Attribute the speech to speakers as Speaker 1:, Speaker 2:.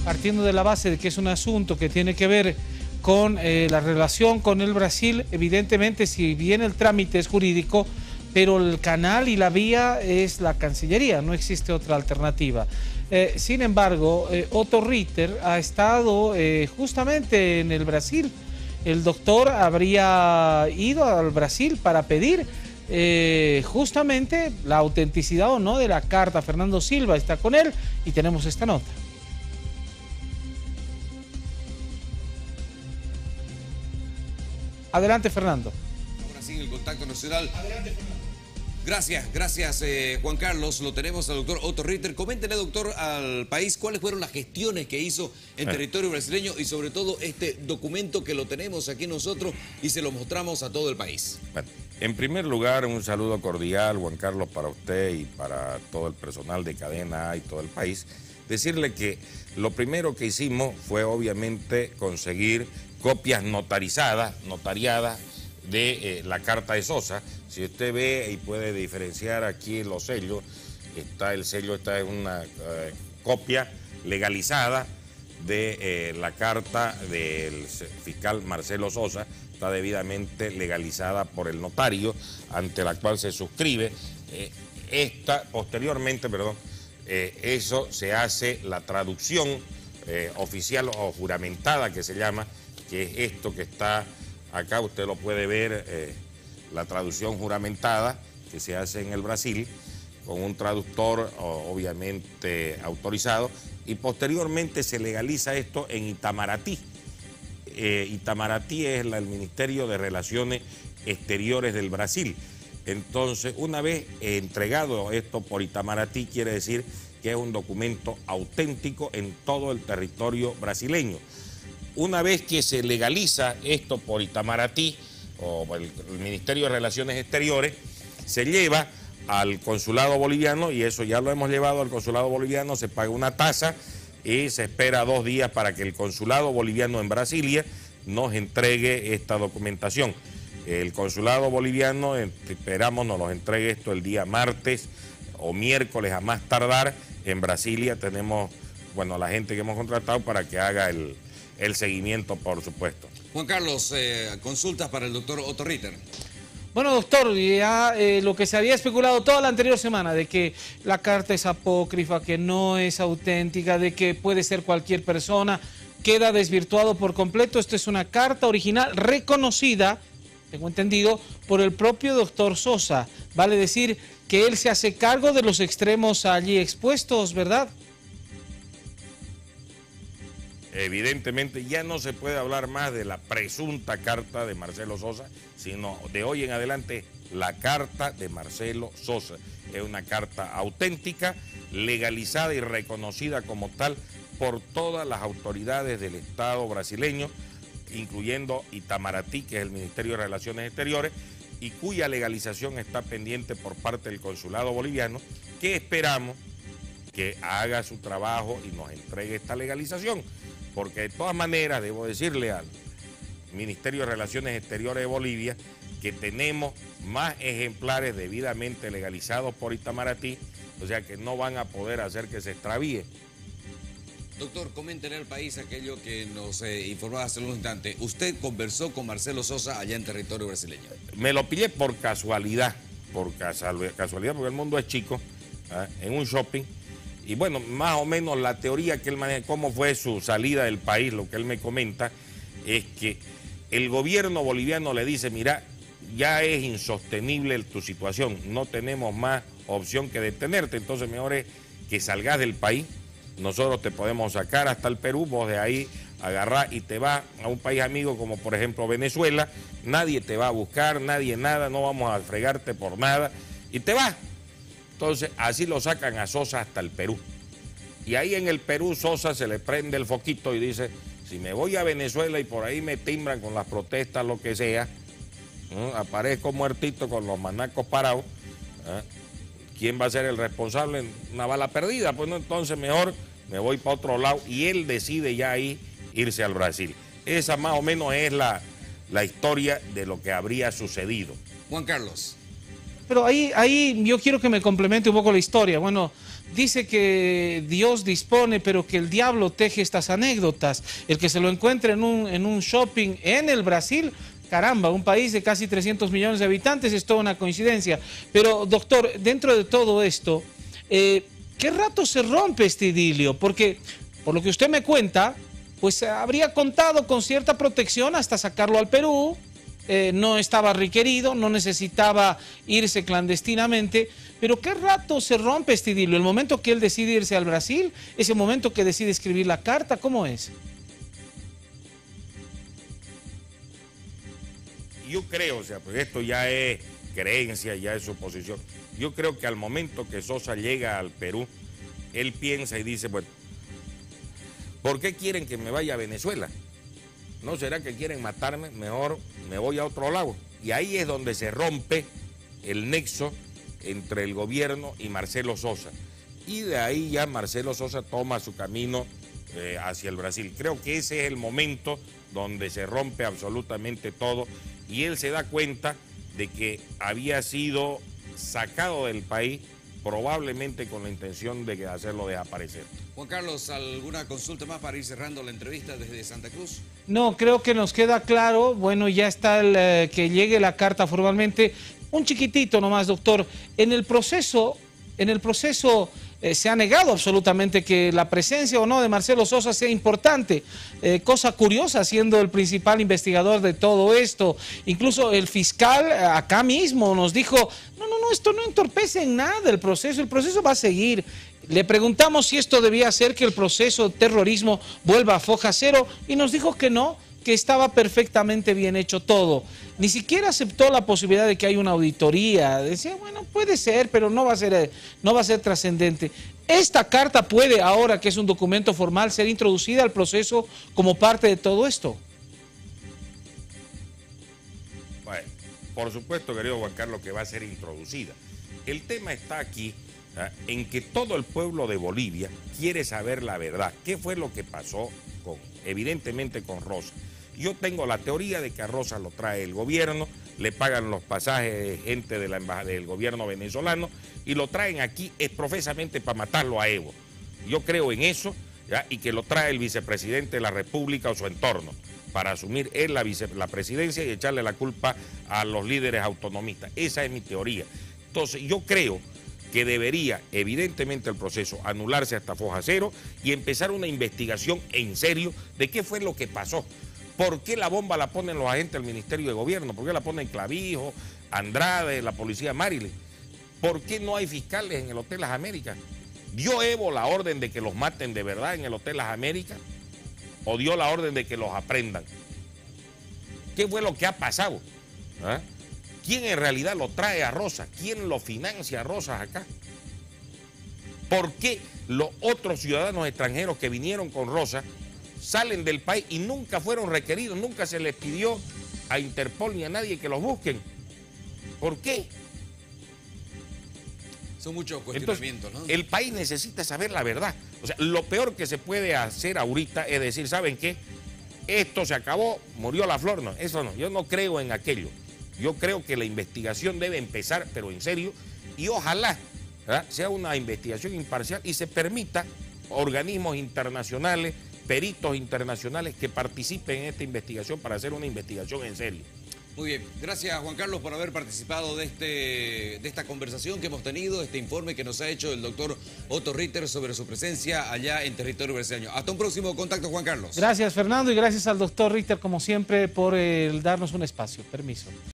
Speaker 1: partiendo de la base de que es un asunto que tiene que ver con la relación con el Brasil, evidentemente si bien el trámite es jurídico, pero el canal y la vía es la Cancillería, no existe otra alternativa. Sin embargo, Otto Ritter ha estado justamente en el Brasil. El doctor habría ido al Brasil para pedir justamente la autenticidad o no de la carta. Fernando Silva está con él y tenemos esta nota. Adelante, Fernando.
Speaker 2: Ahora sí, el contacto nacional. Adelante, Fernando. Gracias, Juan Carlos. Lo tenemos al doctor Otto Ritter. Coméntele, doctor, al país cuáles fueron las gestiones que hizo en territorio brasileño y sobre todo este documento que lo tenemos aquí nosotros y se lo mostramos a todo el país.
Speaker 3: Bueno, en primer lugar, un saludo cordial, Juan Carlos, para usted y para todo el personal de Cadena A y todo el país. Decirle que lo primero que hicimos fue obviamente conseguir copias notariadas de la carta de Sosa. Si usted ve y puede diferenciar aquí los sellos, el sello, esta es una copia legalizada de la carta del fiscal Marcelo Sosa, está debidamente legalizada por el notario, ante la cual se suscribe. Posteriormente, eso se hace la traducción oficial o juramentada, que se llama, que es esto que está acá, usted lo puede ver, la traducción juramentada que se hace en el Brasil, con un traductor obviamente autorizado, y posteriormente se legaliza esto en Itamaraty. Itamaraty es el Ministerio de Relaciones Exteriores del Brasil. Entonces, una vez entregado esto por Itamaraty, quiere decir que es un documento auténtico en todo el territorio brasileño. Una vez que se legaliza esto por Itamaraty, o el Ministerio de Relaciones Exteriores, se lleva al consulado boliviano, y eso ya lo hemos llevado al consulado boliviano, se paga una tasa y se espera 2 días para que el consulado boliviano en Brasilia nos entregue esta documentación. El consulado boliviano, esperamos, nos los entregue esto el día martes o miércoles a más tardar. En Brasilia tenemos, la gente que hemos contratado para que haga el seguimiento, por supuesto.
Speaker 2: Juan Carlos, consultas para el doctor Otto Ritter.
Speaker 1: Bueno, doctor, ya lo que se había especulado toda la anterior semana, de que la carta es apócrifa, que no es auténtica, de que puede ser cualquier persona, queda desvirtuado por completo. Esto es una carta original reconocida, tengo entendido, por el propio doctor Sosa. Vale decir que él se hace cargo de los extremos allí expuestos, ¿verdad?
Speaker 3: Evidentemente ya no se puede hablar más de la presunta carta de Marcelo Sosa, sino de hoy en adelante la carta de Marcelo Sosa. Es una carta auténtica, legalizada y reconocida como tal por todas las autoridades del Estado brasileño, incluyendo Itamaraty, que es el Ministerio de Relaciones Exteriores, y cuya legalización está pendiente por parte del consulado boliviano, que esperamos que haga su trabajo y nos entregue esta legalización. Porque de todas maneras, debo decirle al Ministerio de Relaciones Exteriores de Bolivia que tenemos más ejemplares debidamente legalizados por Itamaraty, o sea que no van a poder hacer que se extravíe.
Speaker 2: Doctor, coméntenle al país aquello que nos informaba hace un instante. Usted conversó con Marcelo Sosa allá en territorio brasileño.
Speaker 3: Me lo pillé por casualidad, porque el mundo es chico, en un shopping. Y bueno, más o menos la teoría que él maneja, cómo fue su salida del país, lo que él me comenta, es que el gobierno boliviano le dice, mira, ya es insostenible tu situación, no tenemos más opción que detenerte, entonces mejor es que salgas del país, nosotros te podemos sacar hasta el Perú, vos de ahí agarrás y te vas a un país amigo como por ejemplo Venezuela, nadie te va a buscar, nadie nada, no vamos a fregarte por nada, y te vas. Entonces, así lo sacan a Sosa hasta el Perú. Y ahí en el Perú, Sosa se le prende el foquito y dice, si me voy a Venezuela y por ahí me timbran con las protestas, lo que sea, aparezco muertito con los manacos parados, ¿quién va a ser el responsable? Una bala perdida. Pues no, entonces mejor me voy para otro lado. Y él decide ya ahí irse al Brasil. Esa más o menos es la historia de lo que habría sucedido.
Speaker 2: Juan Carlos.
Speaker 1: Pero ahí yo quiero que me complemente un poco la historia. Bueno, dice que Dios dispone, pero que el diablo teje estas anécdotas. El que se lo encuentre en un shopping en el Brasil, caramba, un país de casi 300 millones de habitantes, es toda una coincidencia. Pero, doctor, dentro de todo esto, ¿qué rato se rompe este idilio? Porque, por lo que usted me cuenta, pues habría contado con cierta protección hasta sacarlo al Perú, no estaba requerido, no necesitaba irse clandestinamente, pero ¿qué rato se rompe este idilio? ¿El momento que él decide irse al Brasil? ¿Es el momento que decide escribir la carta? ¿Cómo es?
Speaker 3: Yo creo, o sea, pues esto ya es creencia, ya es suposición. Yo creo que al momento que Sosa llega al Perú, él piensa y dice, bueno, ¿por qué quieren que me vaya a Venezuela? ¿No será que quieren matarme? Mejor me voy a otro lado. Y ahí es donde se rompe el nexo entre el gobierno y Marcelo Sosa. Y de ahí ya Marcelo Sosa toma su camino hacia el Brasil. Creo que ese es el momento donde se rompe absolutamente todo y él se da cuenta de que había sido sacado del país probablemente con la intención de hacerlo desaparecer.
Speaker 2: Juan Carlos, ¿alguna consulta más para ir cerrando la entrevista desde Santa Cruz?
Speaker 1: No, creo que nos queda claro. Bueno, ya está que llegue la carta formalmente. Un chiquitito nomás, doctor. En el proceso se ha negado absolutamente que la presencia o no de Marcelo Sosa sea importante. Cosa curiosa, siendo el principal investigador de todo esto. Incluso el fiscal acá mismo nos dijo, no, esto no entorpece en nada el proceso va a seguir. Le preguntamos si esto debía hacer que el proceso de terrorismo vuelva a foja cero y nos dijo que no, que estaba perfectamente bien hecho todo. Ni siquiera aceptó la posibilidad de que haya una auditoría. Decía, bueno, puede ser, pero no va a ser trascendente. ¿Esta carta puede, ahora que es un documento formal, ser introducida al proceso como parte de todo esto?
Speaker 3: Bueno, por supuesto, querido Juan Carlos, que va a ser introducida. El tema está aquí en que todo el pueblo de Bolivia quiere saber la verdad. ¿Qué fue lo que pasó evidentemente con Rosa? Yo tengo la teoría de que a Rosa lo trae el gobierno, le pagan los pasajes gente de la embajada del gobierno venezolano y lo traen aquí profesamente para matarlo a Evo. Yo creo en eso, ¿ya? Y que lo trae el vicepresidente de la República o su entorno para asumir él la presidencia y echarle la culpa a los líderes autonomistas. Esa es mi teoría. Entonces yo creo que debería, evidentemente, el proceso anularse hasta foja cero y empezar una investigación en serio de qué fue lo que pasó. ¿Por qué la bomba la ponen los agentes del Ministerio de Gobierno? ¿Por qué la ponen Clavijo, Andrade, la policía Maryland? ¿Por qué no hay fiscales en el Hotel Las Américas? ¿Dio Evo la orden de que los maten de verdad en el Hotel Las Américas? ¿O dio la orden de que los aprendan? ¿Qué fue lo que ha pasado? ¿Ah? ¿Quién en realidad lo trae a Rosas? ¿Quién lo financia a Rosas acá? ¿Por qué los otros ciudadanos extranjeros que vinieron con Rosas salen del país y nunca fueron requeridos, nunca se les pidió a Interpol ni a nadie que los busquen? ¿Por qué?
Speaker 2: Son muchos cuestionamientos. Entonces,
Speaker 3: ¿no? El país necesita saber la verdad. O sea, lo peor que se puede hacer ahorita es decir, ¿saben qué? Esto se acabó, murió la flor. No, eso no, yo no creo en aquello. Yo creo que la investigación debe empezar, pero en serio, y ojalá sea una investigación imparcial y se permita organismos internacionales, peritos internacionales que participen en esta investigación para hacer una investigación en serio.
Speaker 2: Muy bien, gracias Juan Carlos por haber participado de esta conversación que hemos tenido, este informe que nos ha hecho el doctor Otto Ritter sobre su presencia allá en territorio brasileño. Hasta un próximo contacto, Juan Carlos.
Speaker 1: Gracias, Fernando, y gracias al doctor Ritter, como siempre, por darnos un espacio. Permiso.